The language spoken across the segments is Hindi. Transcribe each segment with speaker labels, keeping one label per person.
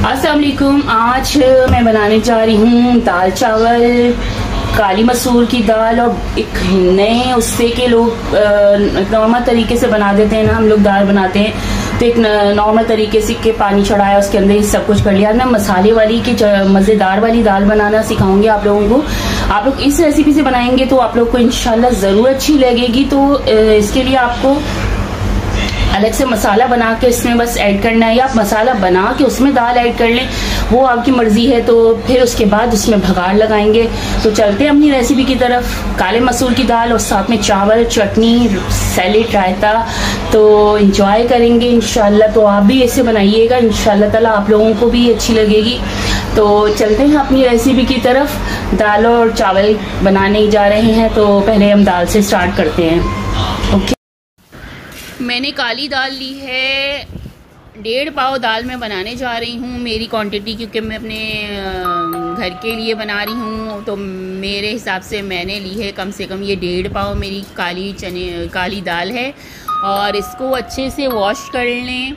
Speaker 1: अस्सलाम वालेकुम। आज मैं बनाने जा रही हूँ दाल चावल, काली मसूर की दाल। और एक नए उससे के लोग नॉर्मल तरीके से बना देते हैं ना, हम लोग दाल बनाते हैं तो एक नॉर्मल तरीके से के पानी चढ़ाया, उसके अंदर ही सब कुछ कर लिया। मैं मसाले वाली की मज़ेदार वाली दाल बनाना सिखाऊंगी आप लोगों को। आप लोग इस रेसिपी से बनाएंगे तो आप लोग को इंशाल्लाह ज़रूर अच्छी लगेगी। तो इसके लिए आपको अलग से मसाला बना के इसमें बस ऐड करना है, या आप मसाला बना के उसमें दाल ऐड कर लें, वो आपकी मर्जी है। तो फिर उसके बाद उसमें भगाड़ लगाएंगे। तो चलते हैं अपनी रेसिपी की तरफ। काले मसूर की दाल और साथ में चावल, चटनी, सैलेड, रायता, तो इंजॉय करेंगे इंशाल्लाह। तो आप भी ऐसे बनाइएगा, इंशाल्लाह ताला आप लोगों को भी अच्छी लगेगी। तो चलते हैं अपनी रेसिपी की तरफ। दाल और चावल बनाने जा रहे हैं, तो पहले हम दाल से स्टार्ट करते हैं। ओके, मैंने काली दाल ली है, 1.5 पाव दाल मैं बनाने जा रही हूँ। मेरी क्वांटिटी क्योंकि मैं अपने घर के लिए बना रही हूँ, तो मेरे हिसाब से मैंने ली है कम से कम ये 1.5 पाव मेरी काली दाल है। और इसको अच्छे से वॉश कर लें।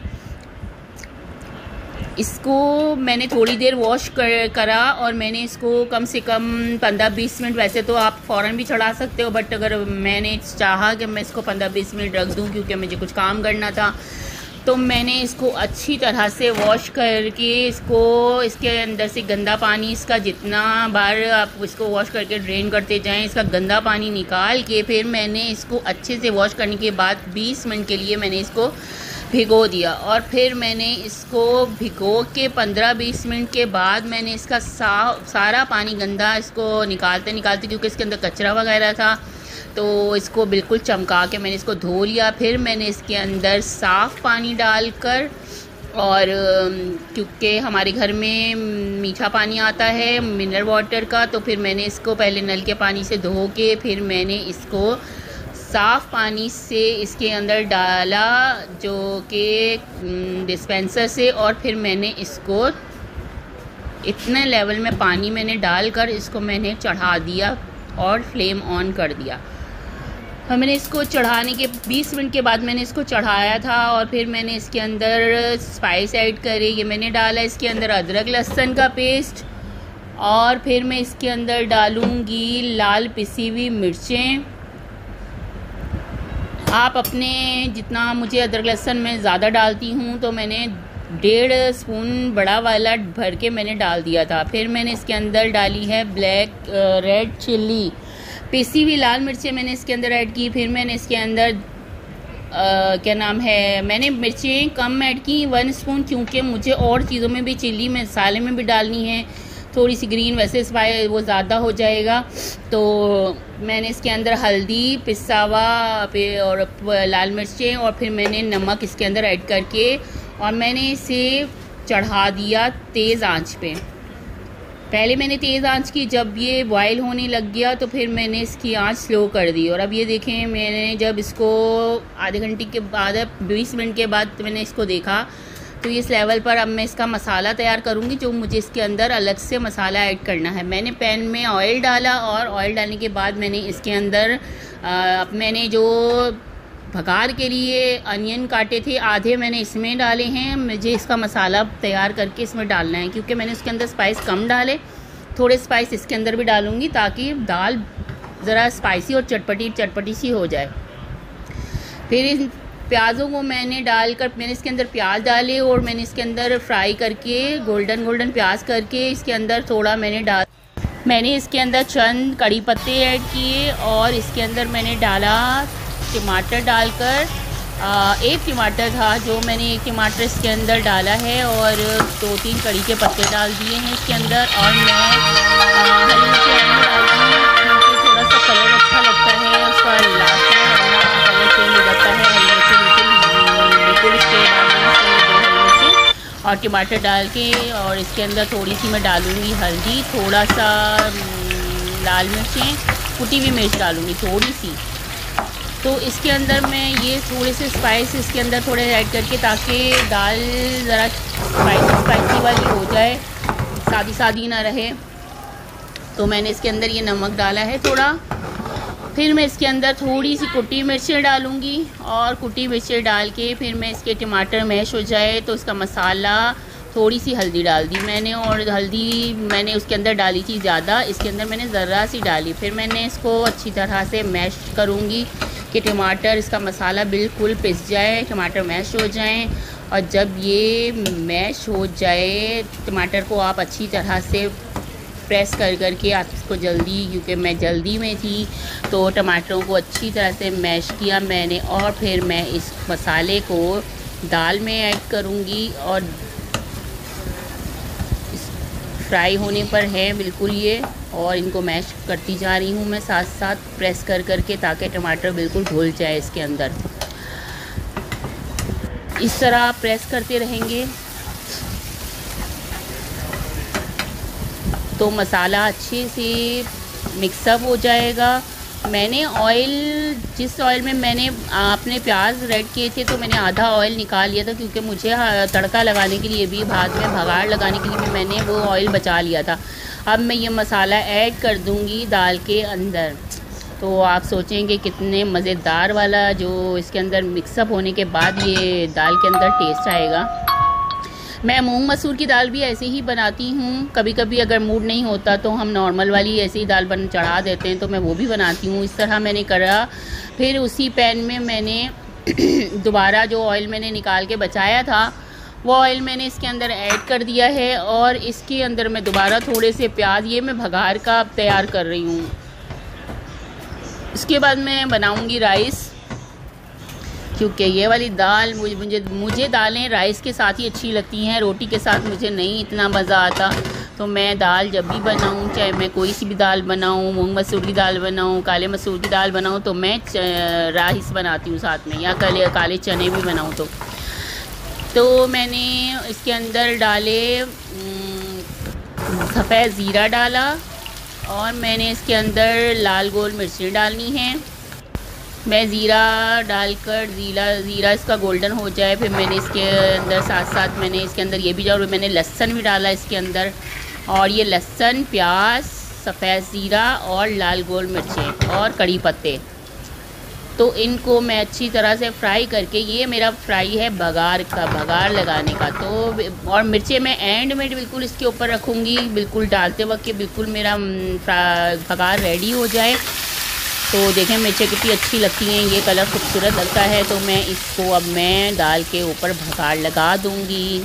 Speaker 1: इसको मैंने थोड़ी देर वॉश करा और मैंने इसको कम से कम 15-20 मिनट, वैसे तो आप फ़ौरन भी चढ़ा सकते हो, बट अगर मैंने चाहा कि मैं इसको 15-20 मिनट रख दूं क्योंकि मुझे कुछ काम करना था, तो मैंने इसको अच्छी तरह से वॉश करके इसके अंदर से गंदा पानी, इसका जितना बार आप इसको वॉश करके ड्रेन करते जाएं, इसका गंदा पानी निकाल के फिर मैंने इसको अच्छे से वॉश करने के बाद 20 मिनट के लिए मैंने इसको भिगो दिया। और फिर मैंने इसको भिगो के 15-20 मिनट के बाद मैंने इसका सारा पानी गंदा इसको निकालते क्योंकि इसके अंदर कचरा वगैरह था, तो इसको बिल्कुल चमका के मैंने इसको धो लिया। फिर मैंने इसके अंदर साफ़ पानी डालकर, और क्योंकि हमारे घर में मीठा पानी आता है मिनरल वाटर का, तो फिर मैंने इसको पहले नल के पानी से धो के फिर मैंने इसको साफ़ पानी से इसके अंदर डाला, जो कि डिस्पेंसर से। और फिर मैंने इसको इतने लेवल में पानी मैंने डालकर इसको मैंने चढ़ा दिया और फ्लेम ऑन कर दिया। और मैंने इसको चढ़ाने के 20 मिनट के बाद मैंने इसको चढ़ाया था। और फिर मैंने इसके अंदर स्पाइस ऐड करे। ये मैंने डाला इसके अंदर अदरक लहसुन का पेस्ट, और फिर मैं इसके अंदर डालूँगी लाल पिसी हुई मिर्चें। आप अपने जितना, मुझे अदरक लहसुन में ज़्यादा डालती हूँ तो मैंने 1.5 स्पून बड़ा वाला भर के मैंने डाल दिया था। फिर मैंने इसके अंदर डाली है रेड चिल्ली, पिसी हुई लाल मिर्चें मैंने इसके अंदर ऐड की। फिर मैंने इसके अंदर क्या नाम है, मैंने मिर्चें कम ऐड की 1 स्पून, क्योंकि मुझे और चीज़ों में भी, चिल्ली मसाले में भी डालनी है थोड़ी सी ग्रीन, वैसे स्पाइस वो ज़्यादा हो जाएगा। तो मैंने इसके अंदर हल्दी, पिसा हुआ और लाल मिर्चें, और फिर मैंने नमक इसके अंदर ऐड करके और मैंने इसे चढ़ा दिया तेज़ आंच पे। पहले मैंने तेज़ आंच की, जब ये बॉयल होने लग गया तो फिर मैंने इसकी आंच स्लो कर दी। और अब ये देखें, मैंने जब इसको आधे घंटे के बाद, 20 मिनट के बाद मैंने इसको देखा, तो इस लेवल पर अब मैं इसका मसाला तैयार करूँगी, जो मुझे इसके अंदर अलग से मसाला ऐड करना है। मैंने पैन में ऑयल डाला, और ऑयल डालने के बाद मैंने इसके अंदर मैंने जो भगार के लिए अनियन काटे थे, आधे मैंने इसमें डाले हैं। मुझे इसका मसाला तैयार करके इसमें डालना है, क्योंकि मैंने उसके अंदर स्पाइस कम डाले, थोड़े स्पाइस इसके अंदर भी डालूँगी ताकि दाल ज़रा स्पाइसी और चटपटी सी हो जाए। फिर इन प्याज़ों को मैंने डालकर, मैंने इसके अंदर प्याज डाले और मैंने इसके अंदर फ्राई करके गोल्डन प्याज करके इसके अंदर थोड़ा मैंने इसके अंदर चंद कड़ी पत्ते ऐड किए, और इसके अंदर मैंने डाला टमाटर डालकर, 1 टमाटर था जो मैंने 1 टमाटर इसके अंदर डाला है, और 2-3 कड़ी के पत्ते डाल दिए हैं इसके अंदर। और मैं हरी मिर्ची डालती हूँ क्योंकि थोड़ा सा कलर अच्छा लगता है, उसका लास्ट में कलर चेंज हो जाता है। हरी मिर्ची बिल्कुल इसके बाद और टमाटर डाल के, और इसके अंदर थोड़ी सी मैं डालूँगी हल्दी, थोड़ा सा लाल मिर्चें, कुटी हुई मिर्च डालूँगी थोड़ी सी। तो इसके अंदर मैं ये थोड़े से स्पाइस इसके अंदर थोड़े ऐड करके, ताकि दाल ज़रा स्पाइसी वाली हो जाए, सादी ना रहे। तो मैंने इसके अंदर ये नमक डाला है थोड़ा। फिर मैं इसके अंदर थोड़ी सी कुटी मिर्चें डालूँगी, और कुटी मिर्चें डाल के फिर मैं इसके टमाटर मैश हो जाए तो इसका मसाला थोड़ी सी हल्दी डाल दी मैंने, और हल्दी मैंने उसके अंदर डाली थी ज़्यादा, इसके अंदर मैंने ज़रा सी डाली। फिर मैंने इसको अच्छी तरह से मैश करूँगी कि टमाटर, इसका मसाला बिल्कुल पिस जाए, टमाटर मैश हो जाएं। और जब ये मैश हो जाए टमाटर को आप अच्छी तरह से प्रेस कर करके आप इसको जल्दी, क्योंकि मैं जल्दी में थी तो टमाटरों को अच्छी तरह से मैश किया मैंने। और फिर मैं इस मसाले को दाल में ऐड करूँगी और फ्राई होने पर है बिल्कुल ये, और इनको मैश करती जा रही हूँ मैं साथ साथ प्रेस कर करके, ताकि टमाटर बिल्कुल घुल जाए इसके अंदर। इस तरह आप प्रेस करते रहेंगे तो मसाला अच्छे से मिक्सअप हो जाएगा। मैंने ऑयल, जिस ऑयल में मैंने अपने प्याज रेड किए थे तो मैंने आधा ऑयल निकाल लिया था, क्योंकि मुझे तड़का लगाने के लिए भी, बाद में भगाड़ लगाने के लिए भी मैंने वो ऑयल बचा लिया था। अब मैं ये मसाला ऐड कर दूंगी दाल के अंदर, तो आप सोचेंगे कितने मज़ेदार वाला जो इसके अंदर मिक्सअप होने के बाद ये दाल के अंदर टेस्ट आएगा। मैं मूंग मसूर की दाल भी ऐसे ही बनाती हूँ, कभी कभी अगर मूड नहीं होता तो हम नॉर्मल वाली ऐसे ही दाल चढ़ा देते हैं, तो मैं वो भी बनाती हूँ। इस तरह मैंने करा। फिर उसी पैन में मैंने दोबारा जो ऑयल मैंने निकाल के बचाया था वो ऑयल मैंने इसके अंदर ऐड कर दिया है, और इसके अंदर मैं दोबारा थोड़े से प्याज, ये मैं भगार का तैयार कर रही हूँ। इसके बाद मैं बनाऊँगी राइस, क्योंकि ये वाली दाल मुझे दालें राइस के साथ ही अच्छी लगती हैं, रोटी के साथ मुझे नहीं इतना मज़ा आता। तो मैं दाल जब भी बनाऊँ, चाहे मैं कोई सी भी दाल बनाऊँ, मूंग मसूर की दाल बनाऊँ, काले मसूर की दाल बनाऊँ, तो मैं राइस बनाती हूँ साथ में, या काले चने भी बनाऊँ तो मैंने इसके अंदर डाले सफ़ेद ज़ीरा डाला, और मैंने इसके अंदर लाल गोल मिर्ची डालनी है। मैं ज़ीरा डालकर ज़ीरा इसका गोल्डन हो जाए, फिर मैंने इसके अंदर साथ साथ मैंने इसके अंदर ये भी डाला, मैंने लहसुन भी डाला इसके अंदर, और ये लहसुन, प्याज, सफ़ेद ज़ीरा और लाल गोल मिर्चें और कड़ी पत्ते, तो इनको मैं अच्छी तरह से फ्राई करके, ये मेरा फ्राई है भगार लगाने का। तो और मिर्चें मैं एंड में बिल्कुल इसके ऊपर रखूँगी, बिल्कुल डालते वक्त कि बिल्कुल मेरा भगार रेडी हो जाए। तो देखें मिर्चें कितनी अच्छी लगती हैं, ये कलर खूबसूरत लगता है। तो मैं इसको अब मैं दाल के ऊपर भगार लगा दूंगी।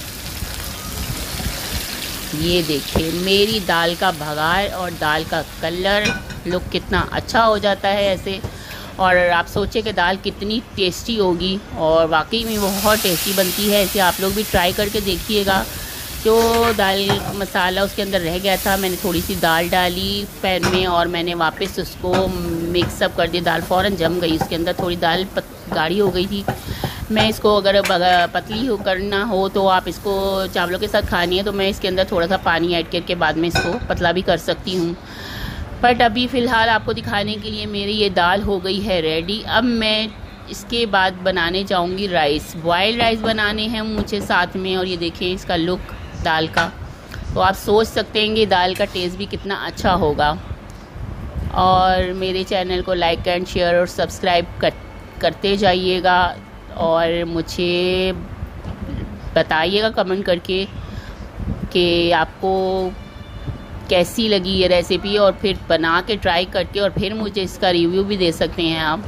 Speaker 1: ये देखिए मेरी दाल का भगार और दाल का कलर लुक कितना अच्छा हो जाता है ऐसे। और आप सोचें कि दाल कितनी टेस्टी होगी, और वाकई में बहुत टेस्टी बनती है। ऐसे आप लोग भी ट्राई करके देखिएगा। जो दाल मसाला उसके अंदर रह गया था, मैंने थोड़ी सी दाल डाली पैन में, और मैंने वापस उसको मिक्सअप कर दिया। दाल फ़ौरन जम गई, उसके अंदर थोड़ी दाल गाढ़ी हो गई थी। मैं इसको अगर पतली करना हो तो आप इसको चावलों के साथ खानी है तो मैं इसके अंदर थोड़ा सा पानी ऐड करके बाद में इसको पतला भी कर सकती हूँ। बट अभी फ़िलहाल आपको दिखाने के लिए मेरी ये दाल हो गई है रेडी। अब मैं इसके बाद बनाने जाऊँगी राइस। बॉयल्ड राइस बनाने हैं मुझे साथ में, और ये देखें इसका लुक दाल का, तो आप सोच सकते हैं कि दाल का टेस्ट भी कितना अच्छा होगा। और मेरे चैनल को लाइक एंड शेयर और सब्सक्राइब करते जाइएगा, और मुझे बताइएगा कमेंट करके कि आपको कैसी लगी ये रेसिपी, और फिर बना के ट्राई करके और फिर मुझे इसका रिव्यू भी दे सकते हैं आप।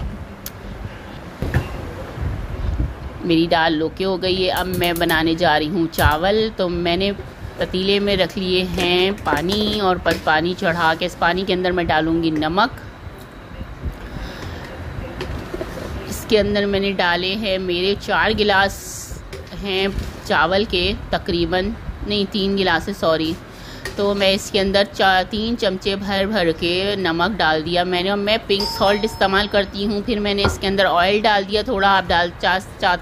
Speaker 1: मेरी दाल लोके हो गई है। अब मैं बनाने जा रही हूँ चावल। तो मैंने पतीले में रख लिए हैं पानी, और पानी चढ़ा के इस पानी के अंदर मैं डालूँगी नमक। इसके अंदर मैंने डाले हैं, मेरे 4 गिलास हैं चावल के, तकरीबन नहीं 3 गिलास है, सॉरी। तो मैं इसके अंदर 3 चमचे भर के नमक डाल दिया मैंने, और मैं पिंक सॉल्ट इस्तेमाल करती हूँ। फिर मैंने इसके अंदर ऑयल डाल दिया थोड़ा, आप चाहते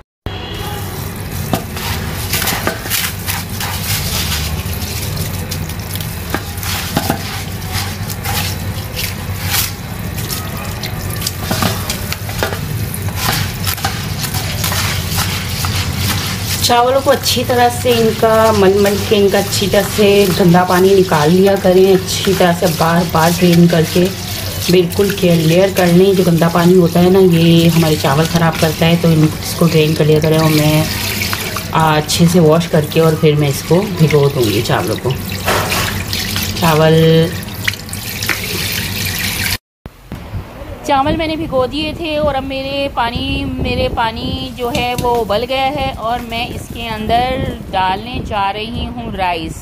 Speaker 1: चावलों को अच्छी तरह से इनका मन के इनका अच्छी तरह से गंदा पानी निकाल लिया करें, अच्छी तरह से बार बार ड्रेन करके बिल्कुल क्लियर कर लें। जो गंदा पानी होता है ना, ये हमारे चावल ख़राब करता है, तो इसको ड्रेन कर लिया करें। और मैं अच्छे से वॉश करके और फिर मैं इसको भिगो दूँगी चावलों को। चावल मैंने भिगो दिए थे और अब मेरे पानी जो है वो उबल गया है और मैं इसके अंदर डालने जा रही हूँ राइस।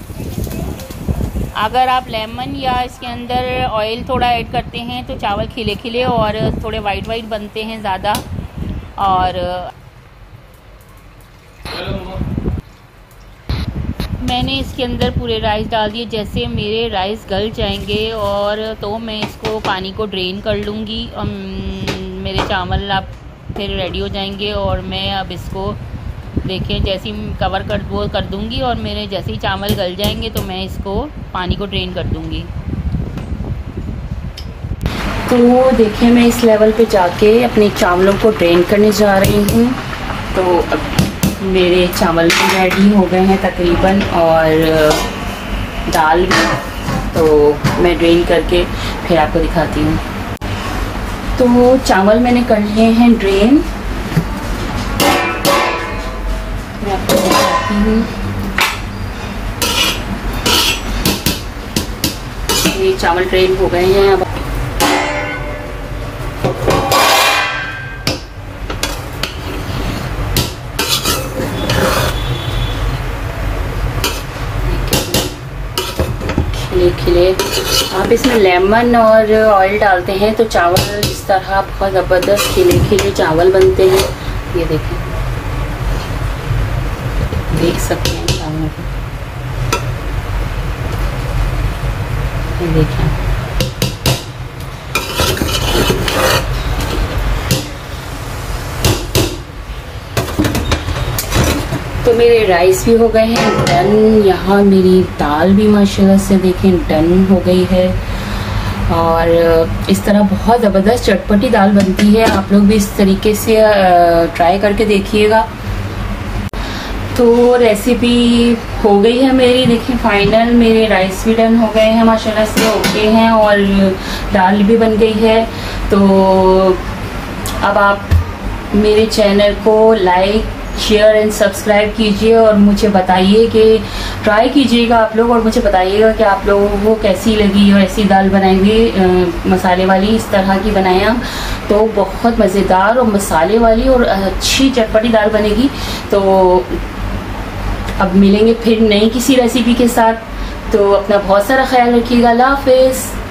Speaker 1: अगर आप लेमन या इसके अंदर ऑयल थोड़ा ऐड करते हैं तो चावल खिले खिले और थोड़े वाइट वाइट बनते हैं ज़्यादा। और मैंने इसके अंदर पूरे राइस डाल दिए। जैसे मेरे राइस गल जाएंगे और तो मैं इसको पानी को ड्रेन कर लूँगी और मेरे चावल अब फिर रेडी हो जाएंगे। और मैं अब इसको देखें जैसे ही कवर कर दूँगी और मेरे जैसे ही चावल गल जाएंगे तो मैं इसको पानी को ड्रेन कर दूँगी। तो देखिए मैं इस लेवल पे जाके अपने चावलों को ड्रेन करने जा रही हूँ। तो अब मेरे चावल भी रेडी हो गए हैं तकरीबन और दाल भी, तो मैं ड्रेन करके फिर आपको दिखाती हूँ। तो चावल मैंने कर लिए हैं ड्रेन, मैं आपको दिखाती हूँ। ये चावल ड्रेन हो गए हैं। अब खिले आप इसमें लेमन और ऑयल डालते हैं तो चावल इस तरह बहुत ज़बरदस्त खिले खिले चावल बनते हैं। ये देखें, देख सकते हैं चावलों को, ये देखें। तो मेरे राइस भी हो गए हैं डन। यहाँ मेरी दाल भी माशाल्लाह से देखें डन हो गई है। और इस तरह बहुत ज़बरदस्त चटपटी दाल बनती है। आप लोग भी इस तरीके से ट्राई करके देखिएगा। तो रेसिपी हो गई है मेरी, देखिए फाइनल मेरे राइस भी डन हो गए हैं माशाल्लाह से, ओके हैं और दाल भी बन गई है। तो अब आप मेरे चैनल को लाइक शेयर एंड सब्सक्राइब कीजिए और मुझे बताइए कि ट्राई कीजिएगा आप लोग और मुझे बताइएगा कि आप लोगों को कैसी लगी। और ऐसी दाल बनाएंगे मसाले वाली, इस तरह की बनाया तो बहुत मज़ेदार और मसाले वाली और अच्छी चटपटी दाल बनेगी। तो अब मिलेंगे फिर नई किसी रेसिपी के साथ। तो अपना बहुत सारा ख्याल रखिएगा। अल्लाह हाफ़िज़।